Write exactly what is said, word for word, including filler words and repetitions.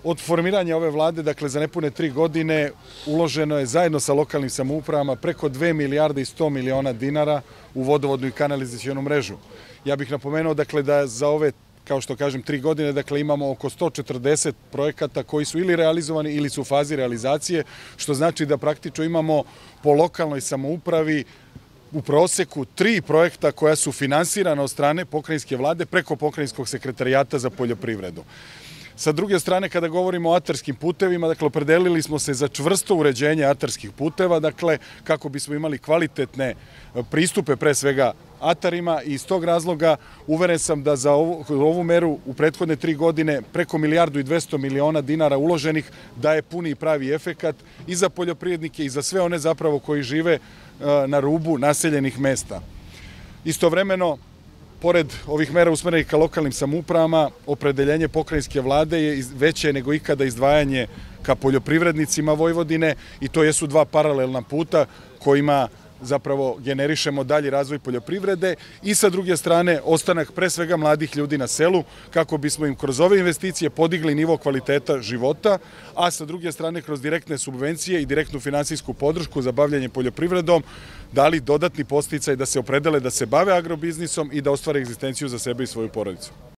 Od formiranja ove vlade, dakle za nepune tri godine, uloženo je zajedno sa lokalnim samoupravama preko dve milijarde i sto miliona dinara u vodovodnu i kanalizacionu mrežu. Ja bih napomenuo dakle, da za ove, kao što kažem, tri godine dakle, imamo oko sto četrdeset projekata koji su ili realizovani ili su u fazi realizacije, što znači da praktično imamo po lokalnoj samoupravi u proseku tri projekta koja su finansirana od strane pokrajinske vlade preko pokrajinskog sekretarijata za poljoprivredu. Sa druge strane, kada govorimo o atarskim putevima, dakle, opredelili smo se za čvrsto uređenje atarskih puteva, dakle, kako bismo imali kvalitetne pristupe, pre svega, atarima i iz tog razloga uveren sam da za ovu, ovu meru u prethodne tri godine preko milijardu i dvesta miliona dinara uloženih daje puni i pravi efekat i za poljoprivrednike i za sve one zapravo koji žive na rubu naseljenih mesta. Istovremeno, pored ovih mera usmerenih ka lokalnim samoupravama, opredeljenje pokrajinske vlade je veće nego ikada izdvajanje ka poljoprivrednicima Vojvodine i to jesu dva paralelna puta kojima zapravo generišemo dalji razvoj poljoprivrede i sa druge strane ostanak pre svega mladih ljudi na selu kako bismo im kroz ove investicije podigli nivo kvaliteta života, a sa druge strane kroz direktne subvencije i direktnu finansijsku podršku za bavljanje poljoprivredom dali dodatni podsticaj da se opredele da se bave agrobiznisom i da ostvare egzistenciju za sebe i svoju porodicu.